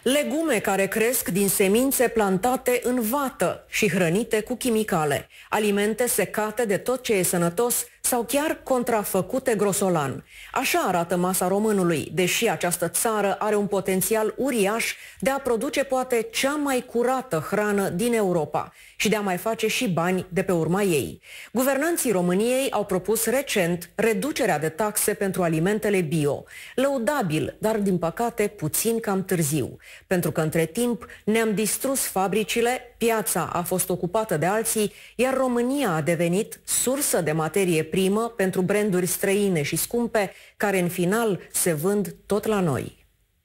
Legume care cresc din semințe plantate în vată și hrănite cu chimicale, alimente secate de tot ce e sănătos sau chiar contrafăcute grosolan. Așa arată masa românului, deși această țară are un potențial uriaș de a produce poate cea mai curată hrană din Europa și de a mai face și bani de pe urma ei. Guvernanții României au propus recent reducerea de taxe pentru alimentele bio. Lăudabil, dar din păcate puțin cam târziu. Pentru că între timp ne-am distrus fabricile, piața a fost ocupată de alții, iar România a devenit sursă de materie primă pentru branduri străine și scumpe, care în final se vând tot la noi.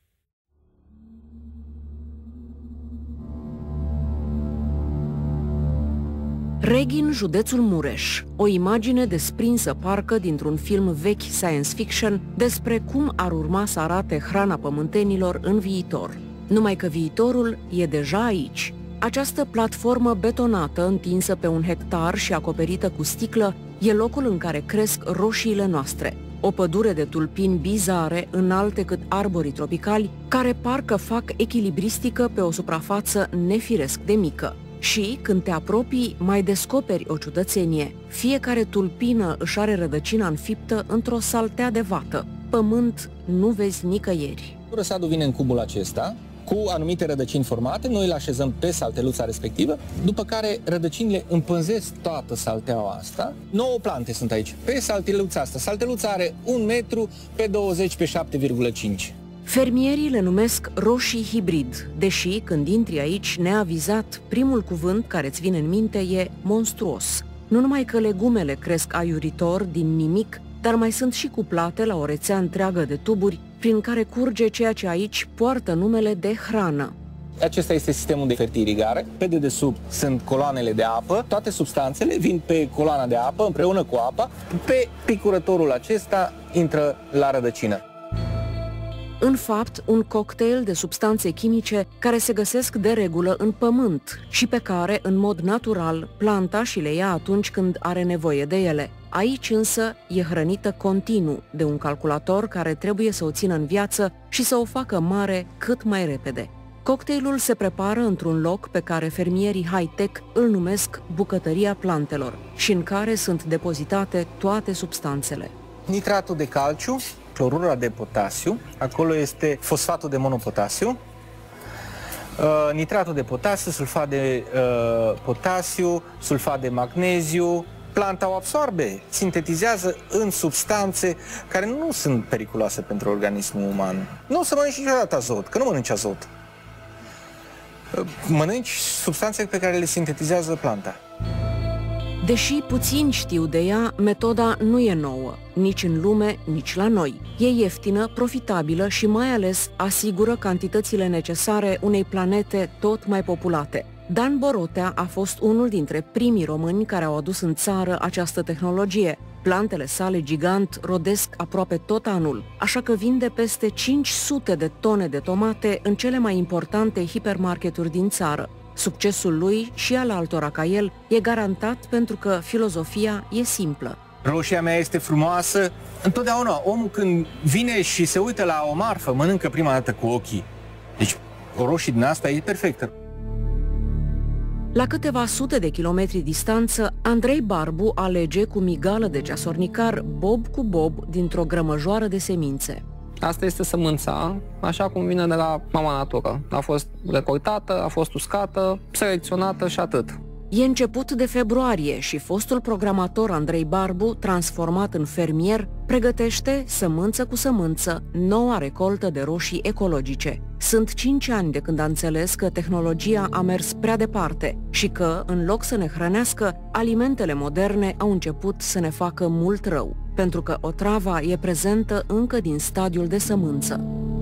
Reghin, județul Mureș, o imagine desprinsă parcă dintr-un film vechi science fiction despre cum ar urma să arate hrana pământenilor în viitor. Numai că viitorul e deja aici. Această platformă betonată, întinsă pe 1 hectar și acoperită cu sticlă, e locul în care cresc roșiile noastre. O pădure de tulpini bizare, înalte cât arborii tropicali, care parcă fac echilibristică pe o suprafață nefiresc de mică. Și, când te apropii, mai descoperi o ciudățenie. Fiecare tulpină își are rădăcina înfiptă într-o saltea de vată. Pământ nu vezi nicăieri. Răsadul vine în cubul acesta, cu anumite rădăcini formate, noi le așezăm pe salteluța respectivă, după care rădăcinile împânzesc toată salteaua asta. 9 plante sunt aici, pe salteluța asta. Salteluța are 1 metru pe 20 pe 7,5. Fermierii le numesc roșii hibrid, deși când intri aici neavizat, primul cuvânt care îți vine în minte e monstruos. Nu numai că legumele cresc aiuritor din nimic, dar mai sunt și cuplate la o rețea întreagă de tuburi prin care curge ceea ce aici poartă numele de hrană. Acesta este sistemul de fertirigare. Pe dedesubt sunt coloanele de apă. Toate substanțele vin pe coloana de apă împreună cu apa. Pe picurătorul acesta intră la rădăcină. În fapt, un cocktail de substanțe chimice care se găsesc de regulă în pământ și pe care, în mod natural, planta și le ia atunci când are nevoie de ele. Aici însă e hrănită continuu de un calculator care trebuie să o țină în viață și să o facă mare cât mai repede. Cocktailul se prepară într-un loc pe care fermierii high-tech îl numesc bucătăria plantelor și în care sunt depozitate toate substanțele. Nitratul de calciu, clorura de potasiu, acolo este fosfatul de monopotasiu, nitratul de potasiu, sulfat de potasiu, sulfat de magneziu. Planta o absorbe, sintetizează în substanțe care nu sunt periculoase pentru organismul uman. Nu o să mănânci niciodată azot, că nu mănânci azot. Mănânci substanțe pe care le sintetizează planta. Deși puțini știu de ea, metoda nu e nouă, nici în lume, nici la noi. E ieftină, profitabilă și mai ales asigură cantitățile necesare unei planete tot mai populate. Dan Borotea a fost unul dintre primii români care au adus în țară această tehnologie. Plantele sale gigant rodesc aproape tot anul, așa că vinde peste 500 de tone de tomate în cele mai importante hipermarketuri din țară. Succesul lui și al altora ca el e garantat pentru că filozofia e simplă. Roșia mea este frumoasă. Întotdeauna omul când vine și se uită la o marfă, mănâncă prima dată cu ochii. Deci o roșie din asta e perfectă. La câteva sute de kilometri distanță, Andrei Barbu alege cu migală de ceasornicar bob cu bob dintr-o grămăjoară de semințe. Asta este sămânța, așa cum vine de la mama natură. A fost recoltată, a fost uscată, selecționată și atât. E început de februarie și fostul programator Andrei Barbu, transformat în fermier, pregătește, sămânță cu sămânță, noua recoltă de roșii ecologice. Sunt 5 ani de când a înțeles că tehnologia a mers prea departe și că, în loc să ne hrănească, alimentele moderne au început să ne facă mult rău, pentru că otrava e prezentă încă din stadiul de sămânță.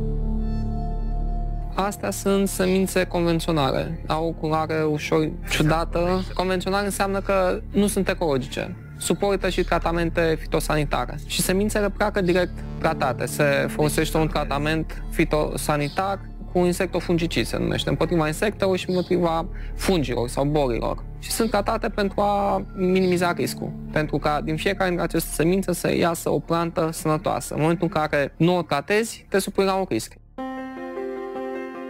Astea sunt semințe convenționale. Au o culoare ușor ciudată. Convențional înseamnă că nu sunt ecologice. Suportă și tratamente fitosanitare. Și semințele pleacă direct tratate. Se folosește un tratament fitosanitar cu insectofungicid, se numește, împotriva insectelor și împotriva fungilor sau bolilor. Și sunt tratate pentru a minimiza riscul. Pentru ca din fiecare dintre aceste semințe să iasă o plantă sănătoasă. În momentul în care nu o tratezi, te supui la un risc.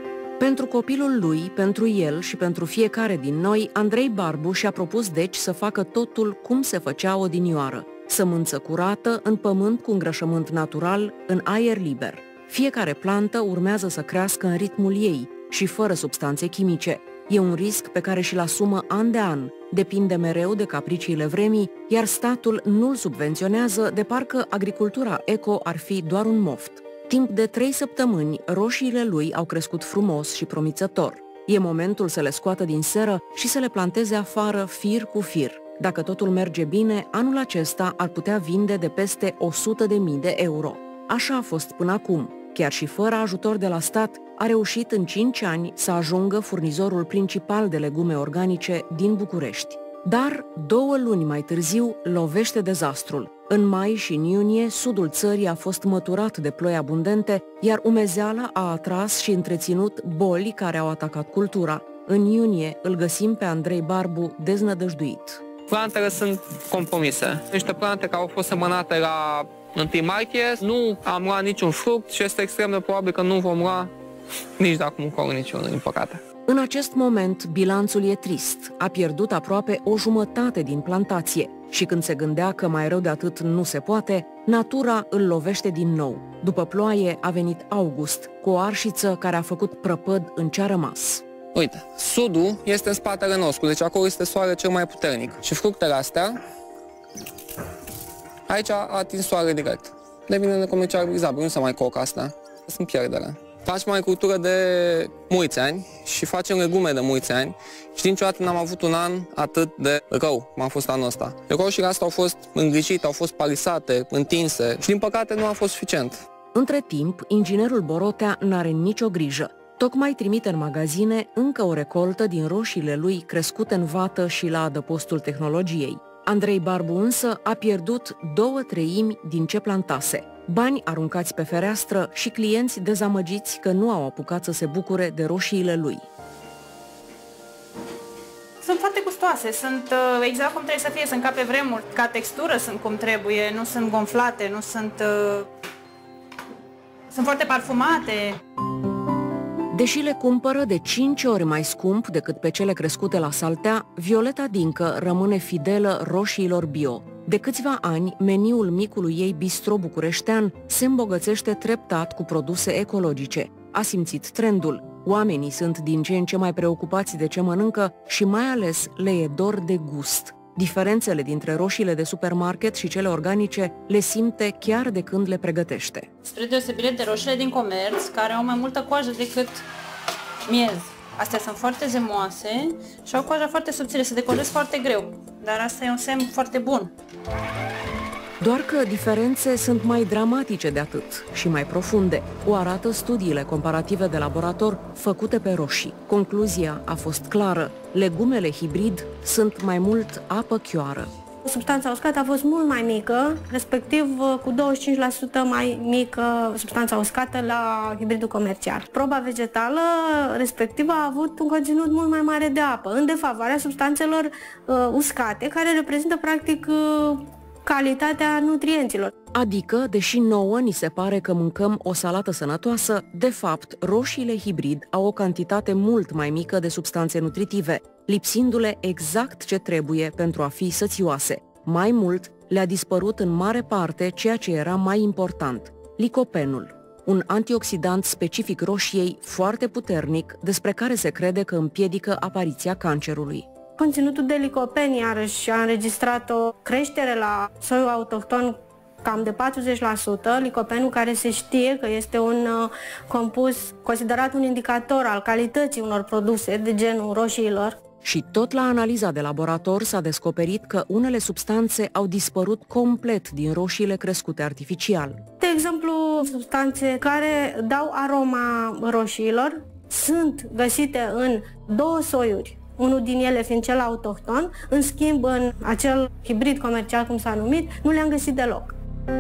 Pentru copilul lui, pentru el și pentru fiecare din noi, Andrei Barbu și-a propus deci să facă totul cum se făcea odinioară. Sămânță curată, în pământ cu îngrășământ natural, în aer liber. Fiecare plantă urmează să crească în ritmul ei și fără substanțe chimice. E un risc pe care și-l asumă an de an. Depinde mereu de capriciile vremii, iar statul nu-l subvenționează, de parcă agricultura eco ar fi doar un moft. Timp de 3 săptămâni, roșiile lui au crescut frumos și promițător. E momentul să le scoată din seră și să le planteze afară fir cu fir. Dacă totul merge bine, anul acesta ar putea vinde de peste 100.000 de euro. Așa a fost până acum. Chiar și fără ajutor de la stat, a reușit în 5 ani să ajungă furnizorul principal de legume organice din București. Dar 2 luni mai târziu lovește dezastrul. În mai și în iunie, sudul țării a fost măturat de ploi abundente, iar umezeala a atras și întreținut boli care au atacat cultura. În iunie îl găsim pe Andrei Barbu deznădăjduit. Plantele sunt compromise. Niște plante care au fost semănate la 1 martie, nu am luat niciun fruct și este extrem de probabil că nu vom lua nici de acum încolo niciunul, din păcate. În acest moment, bilanțul e trist. A pierdut aproape o jumătate din plantație și când se gândea că mai rău de atât nu se poate, natura îl lovește din nou. După ploaie a venit august, cu o arșiță care a făcut prăpăd în ce-a rămas. Uite, sudul este în spatele nostru, deci acolo este soarele cel mai puternic. Și fructele astea, aici a atins soarele direct. Devine necomercializabil, nu se mai coc asta. Sunt pierdere. Facem agricultură de mulți ani și facem legume de mulți ani și niciodată n-am avut un an atât de rău cum a fost anul ăsta. Roșiile astea au fost îngrijite, au fost palisate, întinse și din păcate nu a fost suficient. Între timp, inginerul Borotea n-are nicio grijă. Tocmai trimite în magazine încă o recoltă din roșiile lui crescute în vată și la adăpostul tehnologiei. Andrei Barbu însă a pierdut 2/3 din ce plantase. Bani aruncați pe fereastră și clienți dezamăgiți că nu au apucat să se bucure de roșiile lui. Sunt foarte gustoase, sunt exact cum trebuie să fie, sunt ca pe vremuri, ca textură sunt cum trebuie, nu sunt gonflate, nu sunt... sunt foarte parfumate. Deși le cumpără de 5 ori mai scump decât pe cele crescute la Saltea, Violeta Dincă rămâne fidelă roșiilor bio. De câțiva ani, meniul micului ei bistro bucureștean se îmbogățește treptat cu produse ecologice. A simțit trendul. Oamenii sunt din ce în ce mai preocupați de ce mănâncă și mai ales le e dor de gust. Diferențele dintre roșiile de supermarket și cele organice le simte chiar de când le pregătește. Spre deosebire de roșiile din comerț, care au mai multă coajă decât miez. Astea sunt foarte zemoase și au coaja foarte subțire, se decolesc foarte greu, dar asta e un semn foarte bun. Doar că diferențe sunt mai dramatice de atât și mai profunde. O arată studiile comparative de laborator făcute pe roșii. Concluzia a fost clară. Legumele hibrid sunt mai mult apă chioară. Substanța uscată a fost mult mai mică, respectiv cu 25% mai mică substanța uscată la hibridul comercial. Proba vegetală respectivă a avut un conținut mult mai mare de apă, în defavoarea substanțelor uscate, care reprezintă practic calitatea nutrienților. Adică, deși nouă ni se pare că mâncăm o salată sănătoasă, de fapt, roșiile hibrid au o cantitate mult mai mică de substanțe nutritive, lipsindu-le exact ce trebuie pentru a fi sățioase. Mai mult, le-a dispărut în mare parte ceea ce era mai important, licopenul, un antioxidant specific roșiei foarte puternic, despre care se crede că împiedică apariția cancerului. Conținutul de licopen, iarăși, a înregistrat o creștere la soiul autohton cam de 40%, licopenul care se știe că este un compus considerat un indicator al calității unor produse de genul roșiilor. Și tot la analiza de laborator s-a descoperit că unele substanțe au dispărut complet din roșiile crescute artificial. De exemplu, substanțe care dau aroma roșiilor sunt găsite în 2 soiuri. Unul din ele fiind cel autohton, în schimb în acel hibrid comercial, cum s-a numit, nu le-am găsit deloc.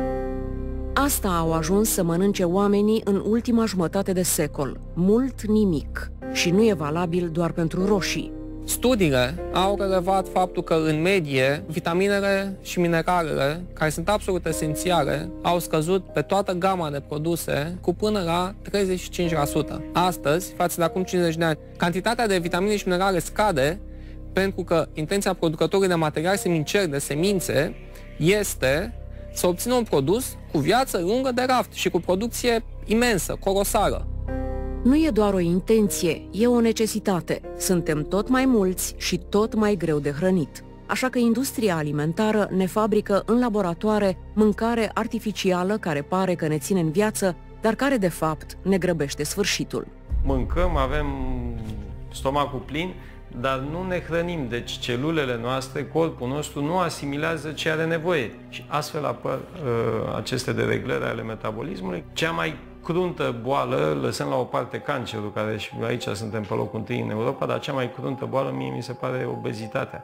Asta au ajuns să mănânce oamenii în ultima jumătate de secol. Mult nimic. Și nu e valabil doar pentru roșii. Studiile au relevat faptul că, în medie, vitaminele și mineralele, care sunt absolut esențiale, au scăzut pe toată gama de produse cu până la 35%. Astăzi, față de acum 50 de ani, cantitatea de vitamine și minerale scade pentru că intenția producătorului de materiale seminceri, de semințe, este să obțină un produs cu viață lungă de raft și cu producție imensă, colosală. Nu e doar o intenție, e o necesitate. Suntem tot mai mulți și tot mai greu de hrănit. Așa că industria alimentară ne fabrică în laboratoare mâncare artificială care pare că ne ține în viață, dar care de fapt ne grăbește sfârșitul. Mâncăm, avem stomacul plin, dar nu ne hrănim, deci celulele noastre, corpul nostru nu asimilează ce are nevoie și astfel apar aceste dereglări ale metabolismului. Cea mai cruntă boală, lăsând la o parte cancerul, care și aici suntem pe locul întâi în Europa, dar cea mai cruntă boală mie mi se pare obezitatea.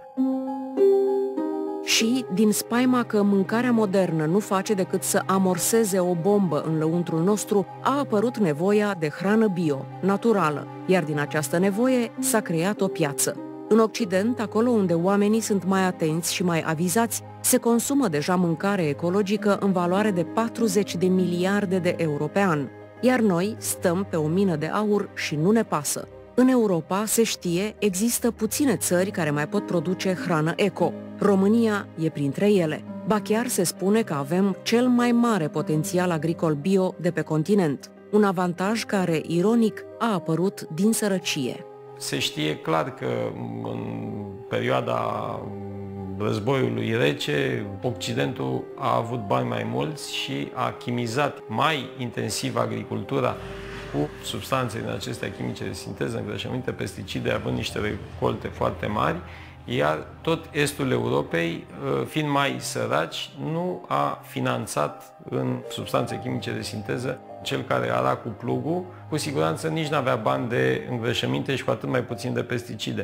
Și din spaima că mâncarea modernă nu face decât să amorseze o bombă în lăuntrul nostru, a apărut nevoia de hrană bio, naturală, iar din această nevoie s-a creat o piață. În Occident, acolo unde oamenii sunt mai atenți și mai avizați, se consumă deja mâncare ecologică în valoare de 40 de miliarde de euro pe an. Iar noi stăm pe o mină de aur și nu ne pasă. În Europa, se știe, există puține țări care mai pot produce hrană eco. România e printre ele. Ba chiar se spune că avem cel mai mare potențial agricol bio de pe continent. Un avantaj care, ironic, a apărut din sărăcie. Se știe clar că în perioada războiului rece, Occidentul a avut bani mai mulți și a chimizat mai intensiv agricultura cu substanțe din acestea chimice de sinteză, îngrășăminte, pesticide, având niște recolte foarte mari, iar tot estul Europei, fiind mai săraci, nu a finanțat în substanțe chimice de sinteză. Cel care ara cu plugul, cu siguranță nici nu avea bani de îngrășăminte și cu atât mai puțin de pesticide.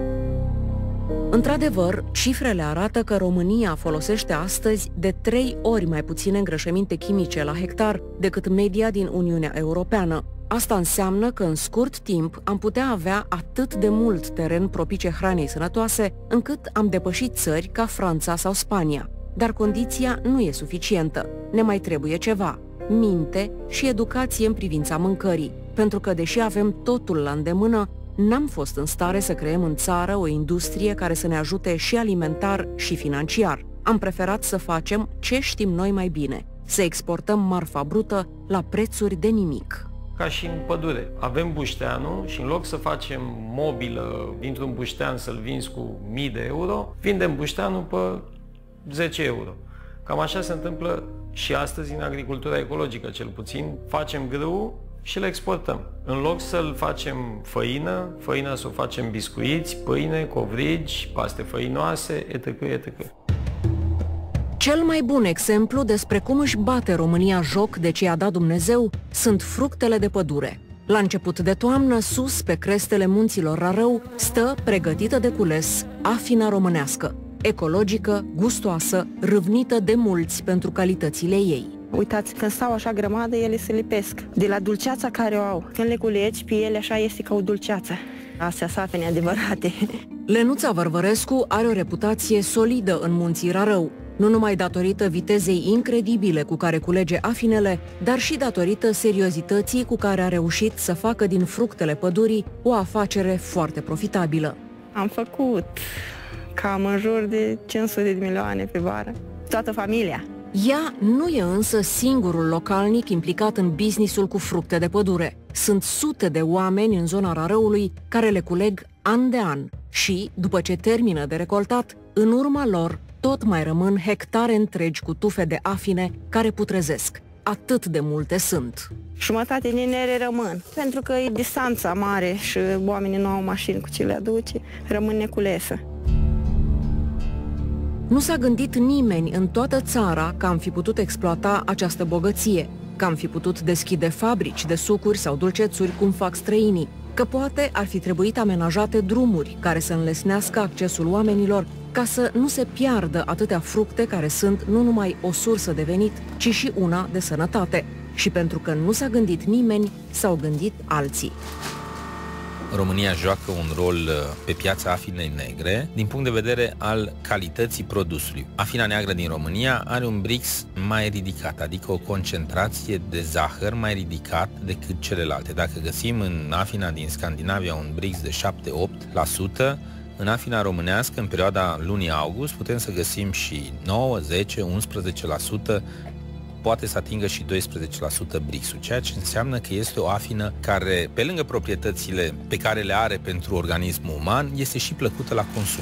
Într-adevăr, cifrele arată că România folosește astăzi de 3 ori mai puține îngrășăminte chimice la hectar decât media din Uniunea Europeană. Asta înseamnă că în scurt timp am putea avea atât de mult teren propice hranei sănătoase, încât am depășit țări ca Franța sau Spania. Dar condiția nu e suficientă. Ne mai trebuie ceva: minte și educație în privința mâncării. Pentru că, deși avem totul la îndemână, n-am fost în stare să creăm în țară o industrie care să ne ajute și alimentar și financiar. Am preferat să facem ce știm noi mai bine: să exportăm marfa brută la prețuri de nimic. Ca și în pădure. Avem bușteanul și în loc să facem mobilă dintr-un buștean să-l vinzi cu 1000 de euro, vindem bușteanul pe 10 euro. Cam așa se întâmplă și astăzi în agricultura ecologică, cel puțin. Facem grâu și le exportăm. În loc să-l facem făină să o facem biscuiți, pâine, covrigi, paste făinoase, etc., etc. Cel mai bun exemplu despre cum își bate România joc de ce i-a dat Dumnezeu sunt fructele de pădure. La început de toamnă, sus pe crestele munților Rarău, stă, pregătită de cules, afina românească, ecologică, gustoasă, râvnită de mulți pentru calitățile ei. Uitați, când stau așa grămadă, ele se lipesc de la dulceața care o au. Când le culegi pe ele, așa este ca o dulceață. Astea sunt afine adevărate. Lenuța Vărvărescu are o reputație solidă în munții Rarău, nu numai datorită vitezei incredibile cu care culege afinele, dar și datorită seriozității cu care a reușit să facă din fructele pădurii o afacere foarte profitabilă. Am făcut cam în jur de 500 de milioane pe vară. Toată familia. Ea nu e însă singurul localnic implicat în businessul cu fructe de pădure. Sunt sute de oameni în zona Rarăului care le culeg an de an și, după ce termină de recoltat, în urma lor tot mai rămân hectare întregi cu tufe de afine care putrezesc. Atât de multe sunt. Jumătate din ele rămân, pentru că e distanța mare și oamenii nu au mașini cu ce le aduce, rămân neculesă. Nu s-a gândit nimeni în toată țara că am fi putut exploata această bogăție, că am fi putut deschide fabrici de sucuri sau dulcețuri cum fac străinii, că poate ar fi trebuit amenajate drumuri care să înlesnească accesul oamenilor ca să nu se piardă atâtea fructe care sunt nu numai o sursă de venit, ci și una de sănătate. Și pentru că nu s-a gândit nimeni, s-au gândit alții. România joacă un rol pe piața afinei negre din punct de vedere al calității produsului. Afina neagră din România are un Brix mai ridicat, adică o concentrație de zahăr mai ridicat decât celelalte. Dacă găsim în afina din Scandinavia un Brix de 7-8%, în afina românească, în perioada lunii august, putem să găsim și 9, 10, 11%, poate să atingă și 12% Brix-ul, ceea ce înseamnă că este o afină care, pe lângă proprietățile pe care le are pentru organismul uman, este și plăcută la consum.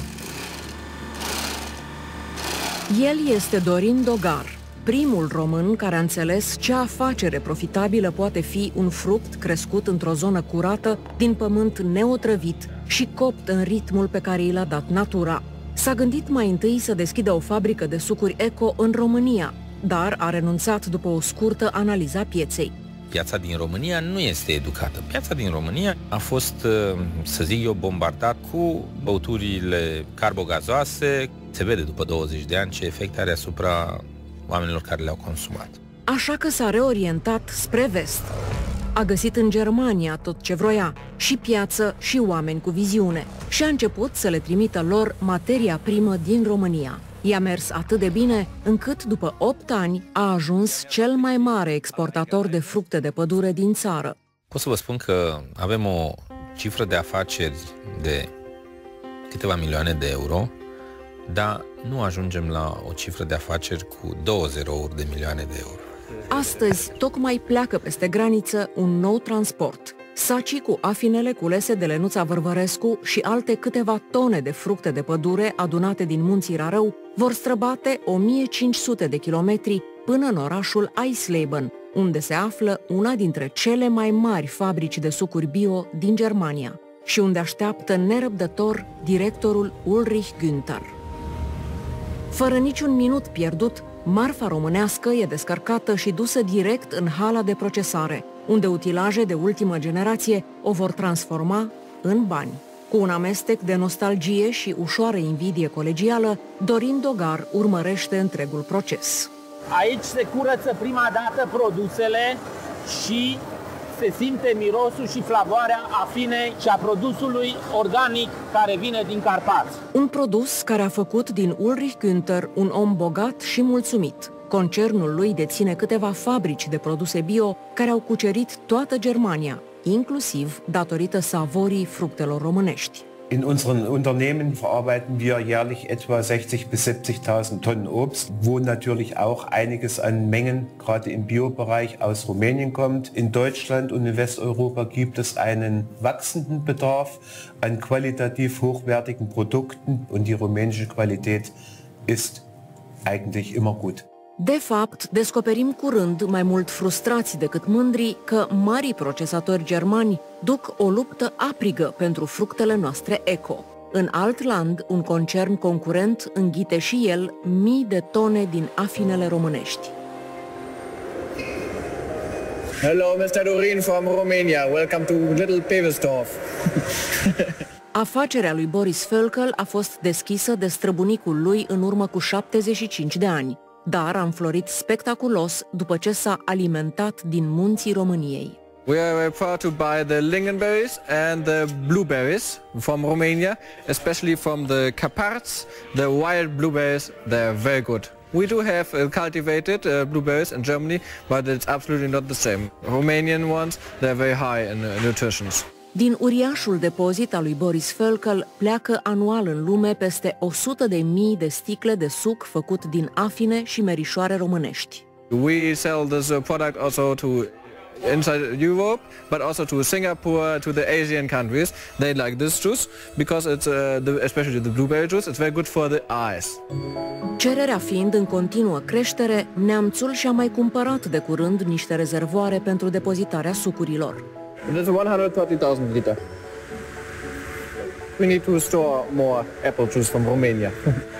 El este Dorin Dogar, primul român care a înțeles ce afacere profitabilă poate fi un fruct crescut într-o zonă curată, din pământ neotrăvit și copt în ritmul pe care i l-a dat natura. S-a gândit mai întâi să deschidă o fabrică de sucuri eco în România, dar a renunțat după o scurtă analiză a pieței. Piața din România nu este educată. Piața din România a fost, să zic eu, bombardat cu băuturile carbogazoase. Se vede după 20 de ani ce efect are asupra oamenilor care le-au consumat. Așa că s-a reorientat spre vest. A găsit în Germania tot ce vroia, și piață și oameni cu viziune, și a început să le trimită lor materia primă din România. I-a mers atât de bine încât, după 8 ani, a ajuns cel mai mare exportator de fructe de pădure din țară. Pot să vă spun că avem o cifră de afaceri de câteva milioane de euro, dar nu ajungem la o cifră de afaceri cu 2 zerouri de milioane de euro. Astăzi, tocmai pleacă peste graniță un nou transport. Sacii cu afinele culese de Lenuța Vărvărescu și alte câteva tone de fructe de pădure adunate din munții Rarău vor străbate 1500 de kilometri până în orașul Eisleben, unde se află una dintre cele mai mari fabrici de sucuri bio din Germania și unde așteaptă nerăbdător directorul Ulrich Günther. Fără niciun minut pierdut, marfa românească e descărcată și dusă direct în hala de procesare, unde utilaje de ultimă generație o vor transforma în bani. Cu un amestec de nostalgie și ușoară invidie colegială, Dorin Dogar urmărește întregul proces. Aici se curăță prima dată produsele și se simte mirosul și flavoarea afinei și a produsului organic care vine din Carpați. Un produs care a făcut din Ulrich Günther un om bogat și mulțumit. Concernul lui deține câteva fabrici de produse bio care au cucerit toată Germania, inclusiv datorită savorii fructelor românești. In unseren Unternehmen verarbeiten wir jährlich etwa 60.000 bis 70.000 Tonnen Obst, wo natürlich auch einiges an Mengen, gerade im Biobereich, aus Rumänien kommt. In Deutschland und in Westeuropa gibt es einen wachsenden Bedarf an qualitativ hochwertigen Produkten und die rumänische Qualität ist eigentlich immer gut. De fapt, descoperim curând, mai mult frustrați decât mândri, că marii procesatori germani duc o luptă aprigă pentru fructele noastre eco. În alt land, un concern concurent înghite și el mii de tone din afinele românești. Hello, Mr. Dorin from Romania. Welcome to Little Pevesdorf. Afacerea lui Boris Völkel a fost deschisă de străbunicul lui în urmă cu 75 de ani, dar a înflorit spectaculos după ce s-a alimentat din munții României. We are proud to buy the lingonberries and the blueberries from Romania, especially from the Carpaths. The wild blueberries, they are very good. We do have cultivated blueberries in Germany, but it's absolutely not the same. Romanian ones, they're very high in nutrition. Din uriașul depozit al lui Boris Völkel pleacă anual în lume peste 100.000 de sticle de suc făcut din afine și merișoare românești. We sell this product also to inside Europe, but also to Singapore, to the Asian countries. They like this juice because it's especially the blueberry juice. It's very good for the eyes. Cererea fiind în continuă creștere, neamțul și-a mai cumpărat de curând niște rezervoare pentru depozitarea sucurilor. It is 130,000 liter. We need to store more apple juice from Romania.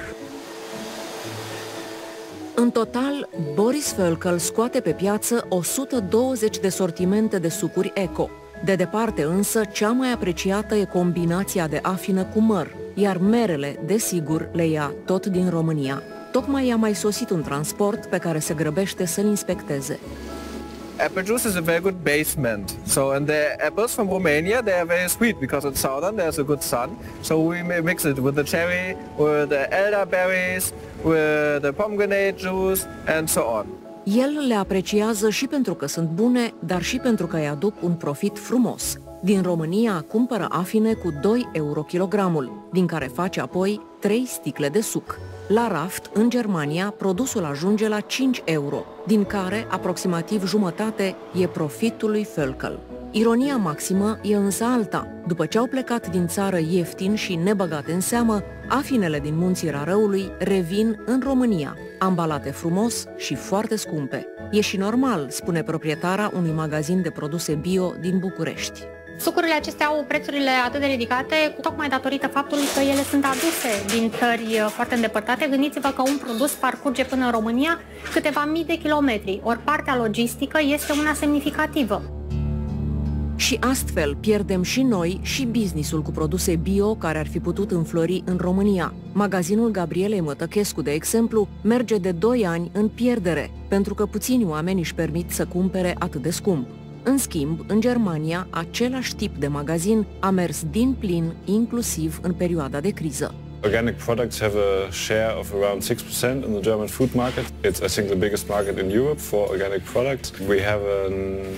În total, Boris Völkel scoate pe piață 120 de sortimente de sucuri eco. De departe însă, cea mai apreciată e combinația de afină cu măr, iar merele, desigur, le ia tot din România. Tocmai i-a mai sosit un transport pe care se grăbește să-l inspecteze. Apple juice is a very good basement. So, and the apples from Romania, they are very sweet because it's southern, there's a good sun. So we mix it with the cherry, with the elderberries, with the pomegranate juice, and so on. El le apreciază și pentru că sunt bune, dar și pentru că îi aduc un profit frumos. Din România cumpără afine cu 2 euro kilogramul, din care face apoi 3 sticle de suc. La raft, în Germania, produsul ajunge la 5 euro, din care aproximativ jumătate e profitul lui Völkel. Ironia maximă e însă alta. După ce au plecat din țară ieftin și nebăgate în seamă, afinele din Munții Rarăului revin în România, ambalate frumos și foarte scumpe. E și normal, spune proprietara unui magazin de produse bio din București. Sucurile acestea au prețurile atât de ridicate tocmai datorită faptului că ele sunt aduse din țări foarte îndepărtate. Gândiți-vă că un produs parcurge până în România câteva mii de kilometri, ori partea logistică este una semnificativă. Și astfel pierdem și noi și businessul cu produse bio care ar fi putut înflori în România. Magazinul Gabrielei Mătăchescu, de exemplu, merge de 2 ani în pierdere, pentru că puțini oameni își permit să cumpere atât de scump. În schimb, în Germania, același tip de magazin a mers din plin, inclusiv în perioada de criză. Organic products have a share of around 6% in the German food market. It's, I think, the biggest market in Europe for organic products. We have an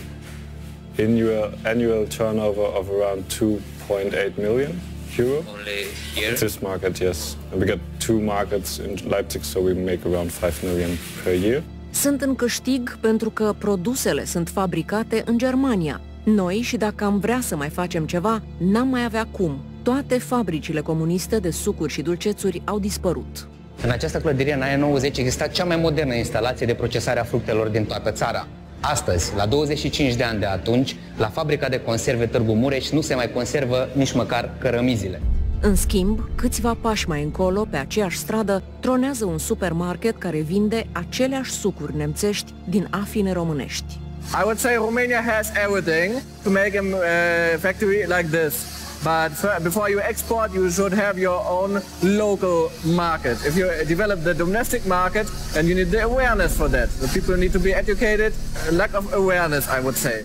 annual turnover of around 2.8 million euro. Only here? This market, yes. And we got 2 markets in Leipzig, so we make around 5 million per year. Sunt în câștig pentru că produsele sunt fabricate în Germania. Noi, și dacă am vrea să mai facem ceva, n-am mai avea cum. Toate fabricile comuniste de sucuri și dulcețuri au dispărut. În această clădire, în anii 90, exista cea mai modernă instalație de procesare a fructelor din toată țara. Astăzi, la 25 de ani de atunci, la fabrica de conserve Târgu Mureș nu se mai conservă nici măcar cărămizile. În schimb, câțiva pași mai încolo, pe aceeași stradă, tronează un supermarket care vinde aceleași sucuri nemțești din afine românești. I would say Romania has everything to make a factory like this. But before you export, you should have your own local market. If you develop the domestic market, and you need the awareness for that. The people need to be educated. Lack of awareness, I would say.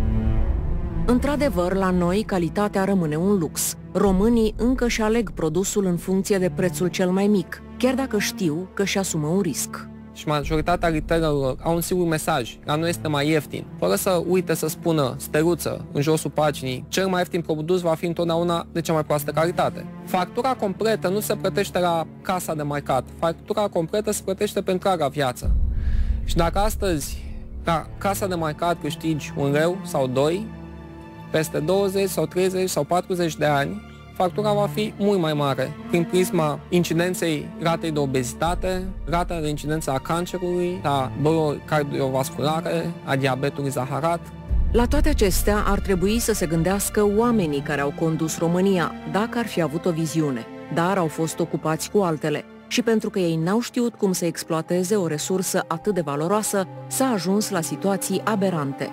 Într-adevăr, la noi, calitatea rămâne un lux. Românii încă își aleg produsul în funcție de prețul cel mai mic, chiar dacă știu că își asumă un risc. Și majoritatea retailerilor au un singur mesaj: la noi este mai ieftin, fără să uite să spună steluță în josul paginii, cel mai ieftin produs va fi întotdeauna de cea mai proastă calitate. Factura completă nu se plătește la casa de marcat, factura completă se plătește pe întreaga viață. Și dacă astăzi la casa de marcat câștigi 1 leu sau 2, peste 20 sau 30 sau 40 de ani, factura va fi mult mai mare, prin prisma incidenței ratei de obezitate, rata de incidență a cancerului, a bolilor cardiovasculare, a diabetului zaharat. La toate acestea ar trebui să se gândească oamenii care au condus România, dacă ar fi avut o viziune, dar au fost ocupați cu altele. Și pentru că ei n-au știut cum să exploateze o resursă atât de valoroasă, s-a ajuns la situații aberante.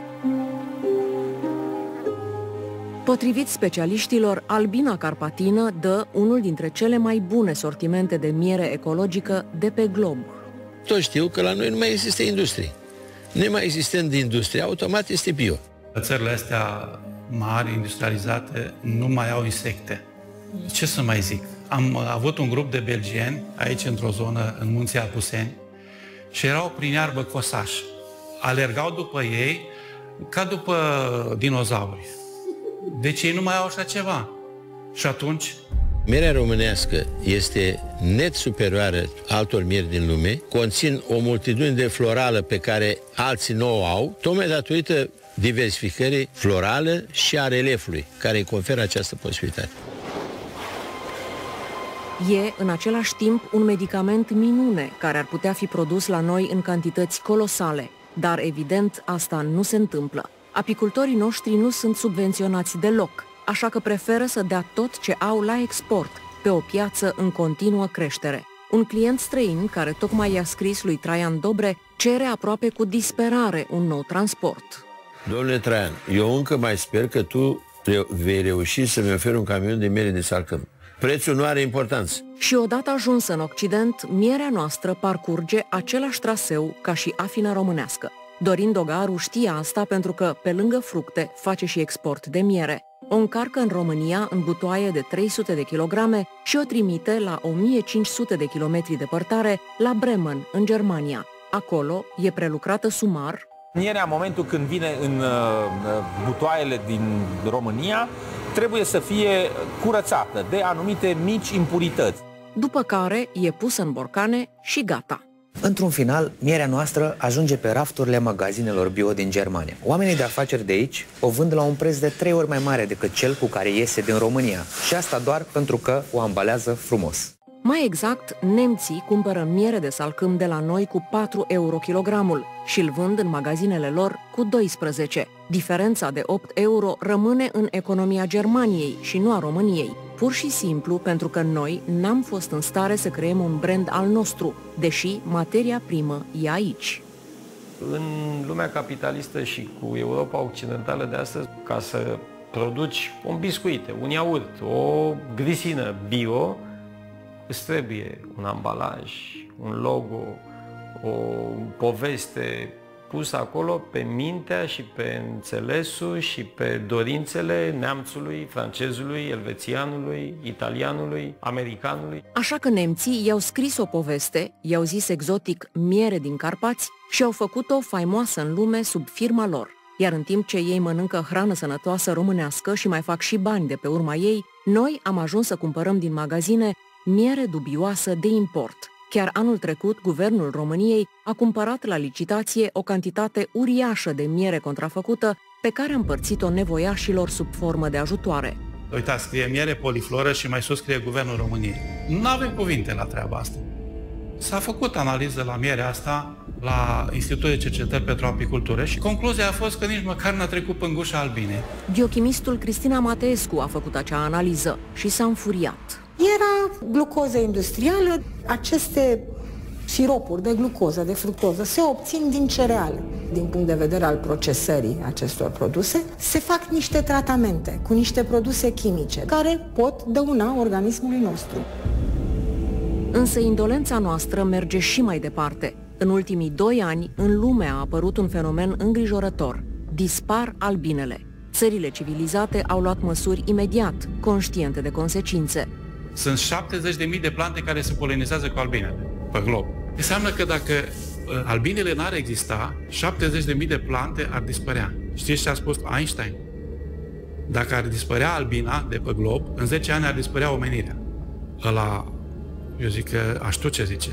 Potrivit specialiștilor, albina carpatină dă unul dintre cele mai bune sortimente de miere ecologică de pe glob. Toți știu că la noi nu mai există industrie. Nemai existând industrie, automat este bio. Țările astea mari, industrializate, nu mai au insecte. Ce să mai zic? Am avut un grup de belgieni aici într-o zonă, în Munții Apuseni, și erau prin iarbă cosași. Alergau după ei ca după dinozauri. Deci ei nu mai au așa ceva. Și atunci... Mierea românească este net superioară altor mieri din lume, conțin o multitudine de florală pe care alții nu o au, tocmai datorită diversificării florale și a reliefului, care îi conferă această posibilitate. E, în același timp, un medicament minune care ar putea fi produs la noi în cantități colosale, dar, evident, asta nu se întâmplă. Apicultorii noștri nu sunt subvenționați deloc, așa că preferă să dea tot ce au la export, pe o piață în continuă creștere. Un client străin, care tocmai i-a scris lui Traian Dobre, cere aproape cu disperare un nou transport. Domnule Traian, eu încă mai sper că tu vei reuși să-mi oferi un camion de miere de salcâm. Prețul nu are importanță. Și odată ajunsă în Occident, mierea noastră parcurge același traseu ca și afina românească. Dorin Dogaru știe asta pentru că, pe lângă fructe, face și export de miere. O încarcă în România în butoaie de 300 de kilograme și o trimite la 1500 de kilometri departare la Bremen, în Germania. Acolo e prelucrată sumar. Mierea, în momentul când vine în butoaiele din România, trebuie să fie curățată de anumite mici impurități. După care e pusă în borcane și gata. Într-un final, mierea noastră ajunge pe rafturile magazinelor bio din Germania. Oamenii de afaceri de aici o vând la un preț de 3 ori mai mare decât cel cu care iese din România. Și asta doar pentru că o ambalează frumos. Mai exact, nemții cumpără miere de salcâm de la noi cu 4 euro kilogramul și îl vând în magazinele lor cu 12. Diferența de 8 euro rămâne în economia Germaniei și nu a României, pur și simplu pentru că noi n-am fost în stare să creăm un brand al nostru, deși materia primă e aici. În lumea capitalistă și cu Europa Occidentală de astăzi, ca să produci un biscuit, un iaurt, o grisină bio, îți trebuie un ambalaj, un logo, o poveste pusă acolo pe mintea și pe înțelesul și pe dorințele neamțului, francezului, elvețianului, italianului, americanului. Așa că nemții i-au scris o poveste, i-au zis exotic miere din Carpați și au făcut-o faimoasă în lume sub firma lor. Iar în timp ce ei mănâncă hrană sănătoasă românească și mai fac și bani de pe urma ei, noi am ajuns să cumpărăm din magazine miere dubioasă de import. Chiar anul trecut, Guvernul României a cumpărat la licitație o cantitate uriașă de miere contrafăcută pe care a împărțit-o nevoiașilor sub formă de ajutoare. Uitați, scrie miere polifloră și mai sus scrie Guvernul României. Nu avem cuvinte la treaba asta. S-a făcut analiză la mierea asta la Institutul de Cercetări pentru Apicultură și concluzia a fost că nici măcar n-a trecut în gușa albinei. Biochimistul Cristina Mateescu a făcut acea analiză și s-a înfuriat. Era glucoză industrială. Aceste siropuri de glucoză, de fructoză, se obțin din cereale. Din punct de vedere al procesării acestor produse, se fac niște tratamente cu niște produse chimice care pot dăuna organismului nostru. Însă indolența noastră merge și mai departe. În ultimii 2 ani, în lume a apărut un fenomen îngrijorător. Dispar albinele. Țările civilizate au luat măsuri imediat, conștiente de consecințe. Sunt 70.000 de plante care se polinizează cu albinele pe glob. Înseamnă că dacă albinele n-ar exista, 70.000 de plante ar dispărea. Știți ce a spus Einstein? Dacă ar dispărea albina de pe glob, în 10 ani ar dispărea omenirea. Ăla, eu zic că aș știu ce zice.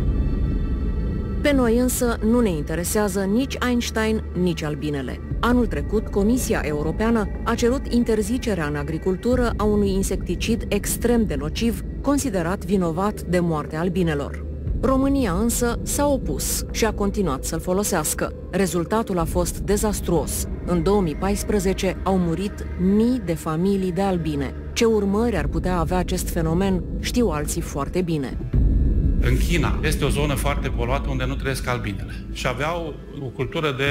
Pe noi însă nu ne interesează nici Einstein, nici albinele. Anul trecut, Comisia Europeană a cerut interzicerea în agricultură a unui insecticid extrem de nociv, considerat vinovat de moartea albinelor. România însă s-a opus și a continuat să-l folosească. Rezultatul a fost dezastruos. În 2014 au murit mii de familii de albine. Ce urmări ar putea avea acest fenomen, știu alții foarte bine. În China este o zonă foarte poluată unde nu trăiesc albinele. Și aveau o cultură de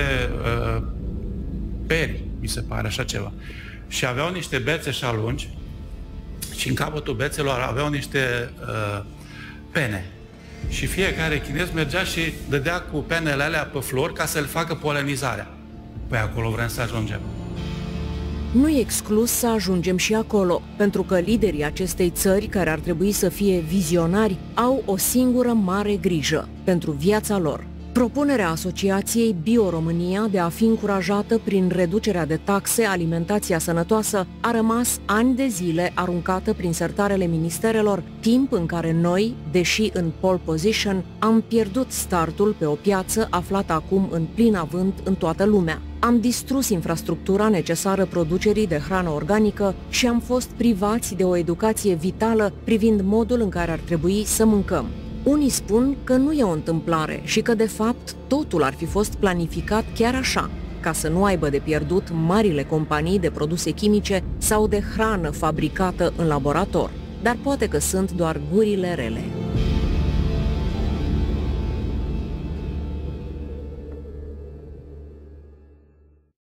peri, mi se pare, așa ceva. Și aveau niște bețe șalungi și în capătul bețelor aveau niște pene. Și fiecare chinez mergea și dădea cu penele alea pe flori ca să le facă polenizarea. Păi acolo vrem să ajungem. Nu e exclus să ajungem și acolo, pentru că liderii acestei țări, care ar trebui să fie vizionari, au o singură mare grijă pentru viața lor. Propunerea Asociației Bio-România de a fi încurajată prin reducerea de taxe alimentația sănătoasă a rămas ani de zile aruncată prin sertarele ministerelor, timp în care noi, deși în pole position, am pierdut startul pe o piață aflată acum în plin avânt în toată lumea. Am distrus infrastructura necesară producerii de hrană organică și am fost privați de o educație vitală privind modul în care ar trebui să mâncăm. Unii spun că nu e o întâmplare și că, de fapt, totul ar fi fost planificat chiar așa, ca să nu aibă de pierdut marile companii de produse chimice sau de hrană fabricată în laborator. Dar poate că sunt doar gurile rele.